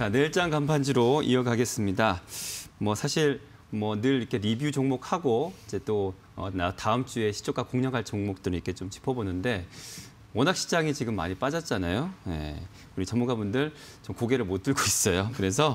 자, 내일장 간판지로 이어가겠습니다. 사실 늘 이렇게 리뷰 종목하고 이제 또 다음 주에 시초가 공략할 종목들을 이렇게 좀 짚어보는데 워낙 시장이 지금 많이 빠졌잖아요. 네, 우리 전문가분들 좀 고개를 못 들고 있어요. 그래서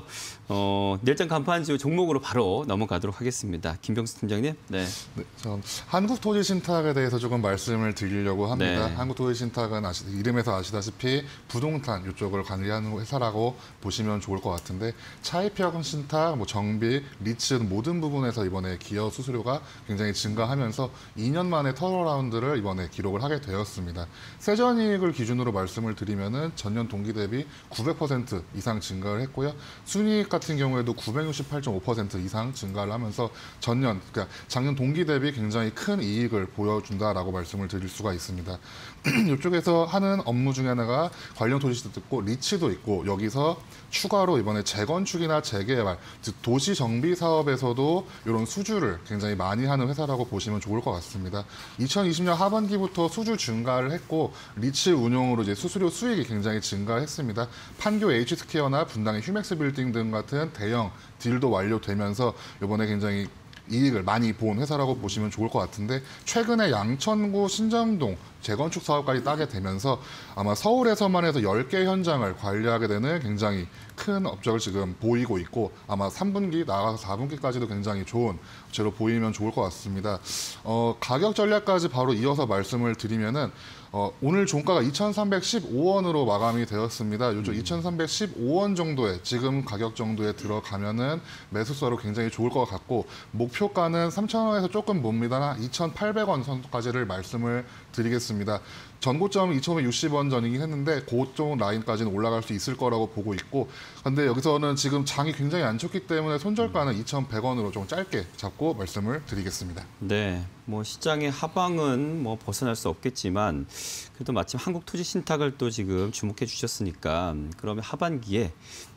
내일장 간판지 종목으로 바로 넘어가도록 하겠습니다. 김병수 팀장님. 네. 전 한국토지신탁에 대해서 조금 말씀을 드리려고 합니다. 네. 한국토지신탁은 이름에서 아시다시피 부동산 이쪽을 관리하는 회사라고 보시면 좋을 것 같은데 차입형 신탁, 정비, 리츠 모든 부분에서 이번에 기여 수수료가 굉장히 증가하면서 2년 만에 턴어라운드를 이번에 기록을 하게 되었습니다. 세전이익을 기준으로 말씀을 드리면은 전년 동기 대비 900% 이상 증가를 했고요. 순이익 같은 경우에도 968.5% 이상 증가를 하면서 그러니까 작년 동기 대비 굉장히 큰 이익을 보여준다라고 말씀을 드릴 수가 있습니다. 이쪽에서 하는 업무 중에 하나가 관련 토지도 있고 리츠도 있고 여기서 추가로 이번에 재건축이나 재개발, 즉 도시 정비 사업에서도 이런 수주를 굉장히 많이 하는 회사라고 보시면 좋을 것 같습니다. 2020년 하반기부터 수주 증가를 했고 리츠 운용으로 이제 수수료 수익이 굉장히 증가했습니다. 판교 H스퀘어나 분당의 휴맥스 빌딩 등 같은 대형 딜도 완료되면서 이번에 굉장히 이익을 많이 본 회사라고 보시면 좋을 것 같은데 최근에 양천구 신정동 재건축 사업까지 따게 되면서 아마 서울에서만 해서 10개 현장을 관리하게 되는 굉장히 큰 업적을 지금 보이고 있고 아마 3분기 나가서 4분기까지도 굉장히 좋은 업체로 보이면 좋을 것 같습니다. 가격 전략까지 바로 이어서 말씀을 드리면은 오늘 종가가 2,315원으로 마감이 되었습니다. 요즘 2,315원 정도에 지금 가격 정도에 들어가면은 매수서로 굉장히 좋을 것 같고 목표가는 3,000원에서 조금 멉니다. 2,800원 선까지를 말씀을 드리겠습니다. 전고점은 2,560원 전이긴 했는데 그쪽 라인까지는 올라갈 수 있을 거라고 보고 있고 근데 여기서는 지금 장이 굉장히 안 좋기 때문에 손절가는 2,100원으로 좀 짧게 잡고 말씀을 드리겠습니다. 네, 시장의 하방은 벗어날 수 없겠지만 그래도 마침 한국토지신탁을 또 지금 주목해 주셨으니까 그러면 하반기에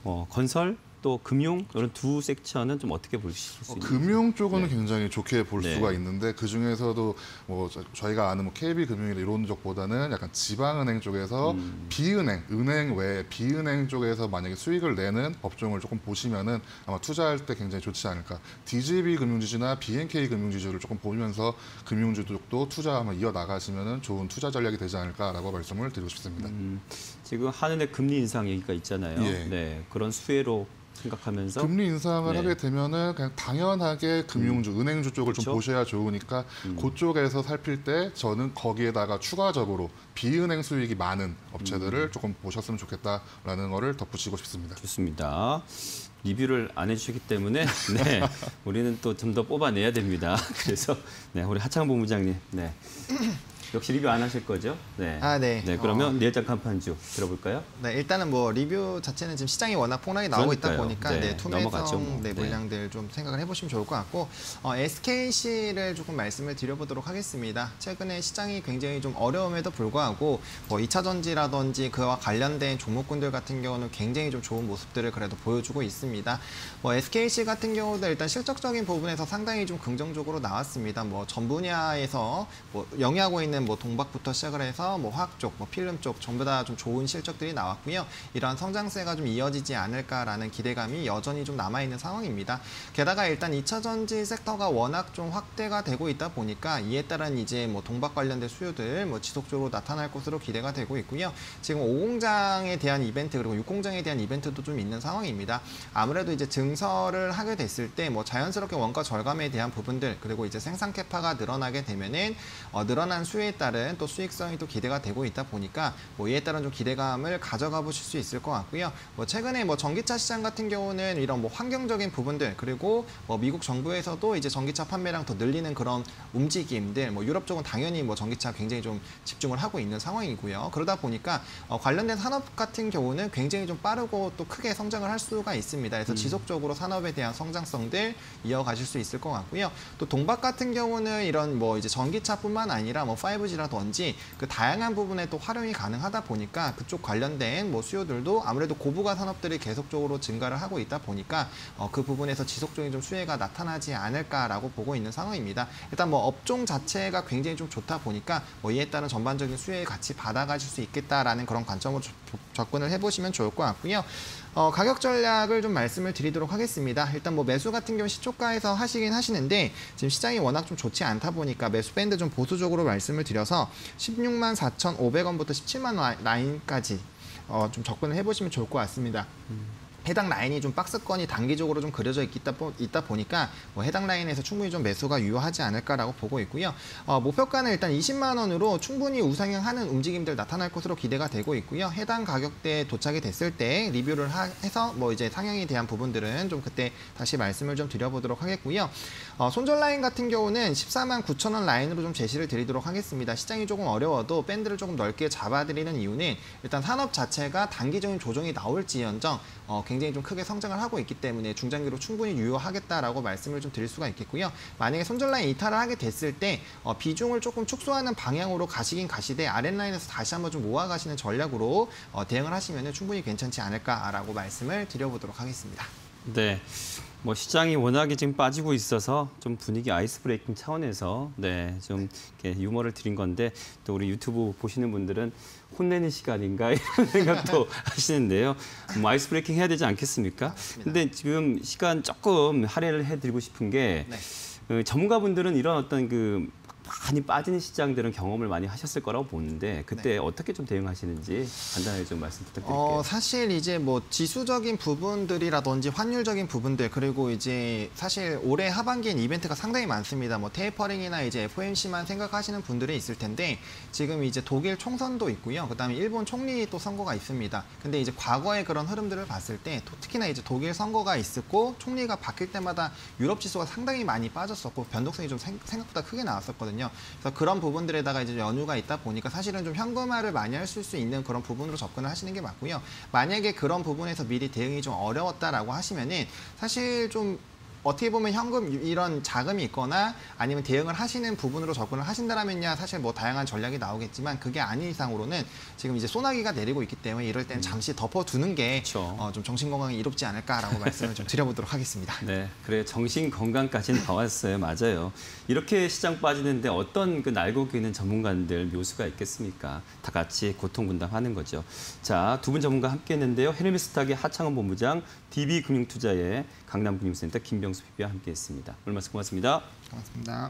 건설 또 금융 이런 두 섹션은 좀 어떻게 보실 수 있나요? 금융 쪽은 네. 굉장히 좋게 볼 네. 수가 있는데 그 중에서도 저희가 아는 KB금융이나 이런 쪽보다는 약간 지방은행 쪽에서 은행 외에 비은행 쪽에서 만약에 수익을 내는 업종을 조금 보시면은 아마 투자할 때 굉장히 좋지 않을까. DGB 금융지주나 BNK 금융지주를 조금 보면서 금융주 쪽도 투자 한번 이어 나가시면은 좋은 투자 전략이 되지 않을까라고 말씀을 드리고 싶습니다. 지금 한은의 금리 인상 얘기가 있잖아요. 예. 네, 그런 수혜로 생각하면서 금리 인상을 네. 하게 되면은 그냥 당연하게 금융주, 은행주 쪽을 그렇죠? 좀 보셔야 좋으니까 그쪽에서 살필 때 저는 거기에다가 추가적으로 비은행 수익이 많은 업체들을 조금 보셨으면 좋겠다라는 거를 덧붙이고 싶습니다. 좋습니다. 리뷰를 안 해주시기 때문에 네, 우리는 또 좀 더 뽑아내야 됩니다. 그래서 네, 우리 하창 본부장님, 네. 역시 리뷰 안 하실 거죠? 네. 네. 네, 그러면 내일장 간판주 들어볼까요? 네, 일단은 리뷰 자체는 지금 시장이 워낙 폭락이 나오고 있다 그러니까요. 보니까 네, 넘어가죠, 투매성 네. 물량들 좀 생각을 해보시면 좋을 것 같고 SKC를 조금 말씀을 드려보도록 하겠습니다. 최근에 시장이 굉장히 좀 어려움에도 불구하고 2차 전지라든지 그와 관련된 종목군들 같은 경우는 굉장히 좀 좋은 모습들을 그래도 보여주고 있습니다. SKC 같은 경우도 일단 실적적인 부분에서 상당히 좀 긍정적으로 나왔습니다. 전 분야에서 영위하고 있는 동박부터 시작을 해서 화학 쪽, 필름 쪽 전부 다 좀 좋은 실적들이 나왔고요. 이러한 성장세가 좀 이어지지 않을까라는 기대감이 여전히 좀 남아있는 상황입니다. 게다가 일단 2차 전지 섹터가 워낙 좀 확대가 되고 있다 보니까 이에 따른 이제 동박 관련된 수요들 지속적으로 나타날 것으로 기대가 되고 있고요. 지금 5공장에 대한 이벤트 그리고 6공장에 대한 이벤트도 좀 있는 상황입니다. 아무래도 이제 증설을 하게 됐을 때 자연스럽게 원가 절감에 대한 부분들 그리고 이제 생산 캐파가 늘어나게 되면은 늘어난 수요에 따른 또 수익성이 또 기대가 되고 있다 보니까 이에 따른 좀 기대감을 가져가 보실 수 있을 것 같고요. 최근에 전기차 시장 같은 경우는 이런 환경적인 부분들 그리고 미국 정부에서도 이제 전기차 판매량 더 늘리는 그런 움직임들 유럽 쪽은 당연히 전기차 굉장히 좀 집중을 하고 있는 상황이고요. 그러다 보니까 관련된 산업 같은 경우는 굉장히 좀 빠르고 또 크게 성장을 할 수가 있습니다. 그래서 지속적으로 산업에 대한 성장성들 이어가실 수 있을 것 같고요. 또 동박 같은 경우는 이런 이제 전기차뿐만 아니라 5 5G라든지 그 다양한 부분에 또 활용이 가능하다 보니까 그쪽 관련된 뭐 수요들도 아무래도 고부가 산업들이 계속적으로 증가를 하고 있다 보니까 그 부분에서 지속적인 좀 수혜가 나타나지 않을까라고 보고 있는 상황입니다. 일단 뭐 업종 자체가 굉장히 좀 좋다 보니까 뭐 이에 따른 전반적인 수혜를 같이 받아가실 수 있겠다라는 그런 관점으로 접근을 해보시면 좋을 것 같고요. 가격 전략을 좀 말씀을 드리도록 하겠습니다. 일단 뭐 매수 같은 경우 시초가에서 하시긴 하시는데 지금 시장이 워낙 좀 좋지 않다 보니까 매수 밴드 좀 보수적으로 말씀을 드려서 16만 4,500원부터 17만 원 라인까지 좀 접근을 해보시면 좋을 것 같습니다. 해당 라인이 좀 박스권이 단기적으로 좀 그려져 있다 보니까 뭐 해당 라인에서 충분히 좀 매수가 유효하지 않을까라고 보고 있고요. 목표가는 일단 20만 원으로 충분히 우상향하는 움직임들 나타날 것으로 기대가 되고 있고요. 해당 가격대에 도착이 됐을 때 리뷰를 해서 뭐 이제 상향에 대한 부분들은 좀 그때 다시 말씀을 좀 드려보도록 하겠고요. 손절 라인 같은 경우는 14만 9천 원 라인으로 좀 제시를 드리도록 하겠습니다. 시장이 조금 어려워도 밴드를 조금 넓게 잡아드리는 이유는 일단 산업 자체가 단기적인 조정이 나올지언정 굉장히 좀 크게 성장을 하고 있기 때문에 중장기로 충분히 유효하겠다라고 말씀을 좀 드릴 수가 있겠고요. 만약에 손절 라인 이탈을 하게 됐을 때 비중을 조금 축소하는 방향으로 가시긴 가시되 아랫라인에서 다시 한번 좀 모아가시는 전략으로 대응을 하시면 충분히 괜찮지 않을까라고 말씀을 드려보도록 하겠습니다. 네. 뭐 시장이 워낙에 지금 빠지고 있어서 좀 분위기 아이스 브레이킹 차원에서 좀 이렇게 유머를 드린 건데 또 우리 유튜브 보시는 분들은 혼내는 시간인가 이런 생각도 하시는데요. 뭐 아이스 브레이킹 해야 되지 않겠습니까? 맞습니다. 근데 지금 시간 조금 할애를 해드리고 싶은 게 네. 전문가분들은 이런 어떤 많이 빠지는 시장들은 경험을 많이 하셨을 거라고 보는데 그때 어떻게 좀 대응하시는지 간단하게 좀 말씀 부탁드릴게요. 사실 이제 뭐 지수적인 부분들이라든지 환율적인 부분들 그리고 이제 사실 올해 하반기엔 이벤트가 상당히 많습니다. 뭐 테이퍼링이나 이제 FOMC만 생각하시는 분들이 있을 텐데 지금 이제 독일 총선도 있고요. 그다음에 일본 총리 또 선거가 있습니다. 근데 이제 과거의 그런 흐름들을 봤을 때 특히나 이제 독일 선거가 있었고 총리가 바뀔 때마다 유럽 지수가 상당히 많이 빠졌었고 변동성이 좀 생각보다 크게 나왔었거든요. 그래서 그런 부분들에다가 이제 연유가 있다 보니까 사실은 좀 현금화를 많이 하실 수 있는 그런 부분으로 접근을 하시는 게 맞고요. 만약에 그런 부분에서 미리 대응이 좀 어려웠다라고 하시면은 사실 좀 어떻게 보면 현금 이런 자금이 있거나 아니면 대응을 하시는 부분으로 접근을 하신다면야 사실 뭐 다양한 전략이 나오겠지만 그게 아닌 이상으로는 지금 이제 소나기가 내리고 있기 때문에 이럴 때는 잠시 덮어두는 게 좀 정신 건강에 이롭지 않을까라고 말씀을 좀 드려보도록 하겠습니다. 네, 그래 정신 건강까지는 다 왔어요. 맞아요. 이렇게 시장 빠지는데 어떤 날고 기는 전문가들 묘수가 있겠습니까? 다 같이 고통 분담하는 거죠. 자, 두 분 전문가 함께했는데요. 헤르메스탁의 하창원 본부장, DB금융투자의 강남금융센터 김병수 PB와 함께했습니다. 오늘 말씀 고맙습니다. 고맙습니다.